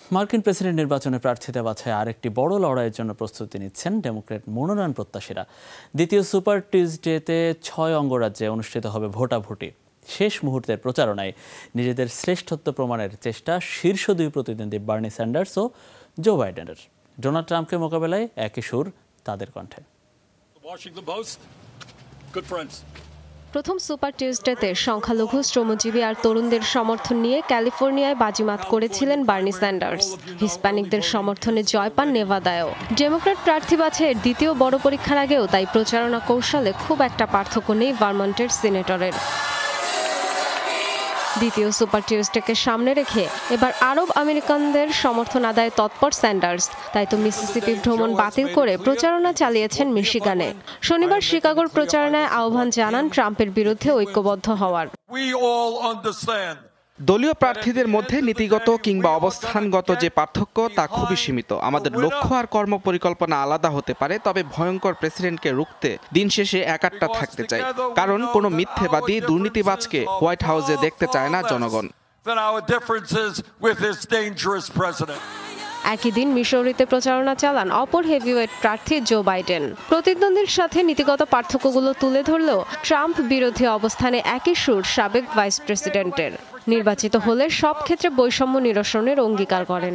মার্কিন প্রেসিডেন্ট নির্বাচনে প্রার্থীতা বাছাই আরেকটি বড় লড়াইয়ের জন্য প্রস্তুতি নিচ্ছেন ডেমোক্র্যাট মনোনয়ন প্রত্যাশীরা। দ্বিতীয় সুপার টিউজডেতে 6 অঙ্গরাজ্যে অনুষ্ঠিত হবে ভোটাভুটি। শেষ মুহূর্তের প্রচারণায় নিজেদের শ্রেষ্ঠত্ব প্রমাণের চেষ্টা শীর্ষ দুই প্রতিদ্বন্দ্বী বার্নি স্যান্ডার্স ও জো বাইডেনের। ডোনাল্ড ট্রাম্পকে মোকাবেলায় একই সুর তাদের কণ্ঠে। প্রথম সুপার টিউজডেতে সংখ্যালঘু শ্রমজীবী আর তরুণদের সমর্থন নিয়ে ক্যালিফোর্নিয়ায় বাজিমাত করেছিলেন বার্নি স্যান্ডার্স। হিস্প্যানিকদের সমর্থনে জয় পান নেভাদায়ও। ডেমোক্র্যাট প্রার্থী বাছাইয়ের দ্বিতীয় বড় পরীক্ষার আগেও তাই প্রচারণা কৌশলে খুব একটা পার্থক্য নেই ভারমন্টের সিনেটরের। দ্বিতীয় সুপার টিউজডেকে সামনে রেখে এবার আরব আমেরিকানদের সমর্থন আদায়ে তৎপর স্যান্ডার্স। তাই তো মিসিসিপি ভ্রমণ বাতিল করে প্রচারণা চালিয়েছেন মিশিগানে। শনিবার শিকাগোর প্রচারণায় আহ্বান জানান ট্রাম্পের বিরুদ্ধে ঐক্যবদ্ধ হওয়ার। দলীয় প্রার্থীদের মধ্যে নীতিগত কিংবা অবস্থানগত যে পার্থক্য তা খুবই সীমিত। আমাদের লক্ষ্য আর কর্মপরিকল্পনা আলাদা হতে পারে, তবে ভয়ঙ্কর প্রেসিডেন্টকে রুখতে দিন শেষে একাট্টা থাকতে চাই। কারণ কোনো মিথ্যেবাদী দুর্নীতিবাজকে হোয়াইট হাউসে দেখতে চায় না জনগণ। একই দিন মিসৌরিতে প্রচারণা চালান অপর হেভিওয়েট প্রার্থী জো বাইডেন। প্রতিদ্বন্দ্বীর সাথে নীতিগত পার্থক্যগুলো তুলে ধরলেও ট্রাম্প বিরোধী অবস্থানে একই সুর সাবেক ভাইস প্রেসিডেন্টের। নির্বাচিত হলে সব ক্ষেত্রে বৈষম্য নিরসনের অঙ্গীকার করেন।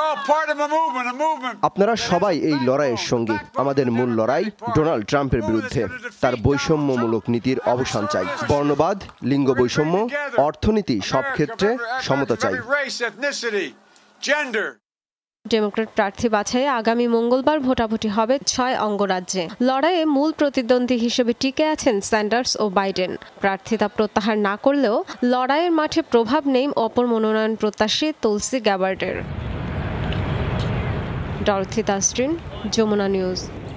আপনারা সবাই এই লড়াইয়ের সঙ্গী। আমাদের মূল লড়াই ডোনাল্ড ট্রাম্পের বিরুদ্ধে। তার বৈষম্যমূলক নীতির অবসান চাই। বর্ণবাদ, লিঙ্গ বৈষম্য, অর্থনীতি সব ক্ষেত্রে সমতা চাই। ডেমোক্র্যাট প্রার্থী বাছাইয়ে আগামী মঙ্গলবার ভোটাভুটি হবে 6 অঙ্গরাজ্যে। লড়াইয়ে মূল প্রতিদ্বন্দ্বী হিসেবে টিকে আছেন স্যান্ডার্স ও বাইডেন। প্রার্থিতা প্রত্যাহার না করলেও লড়াইয়ের মাঠে প্রভাব নেই অপর মনোনয়ন প্রত্যাশী তুলসি গ্যাবার্ডের। Dorothy Tasrin, Jamuna news.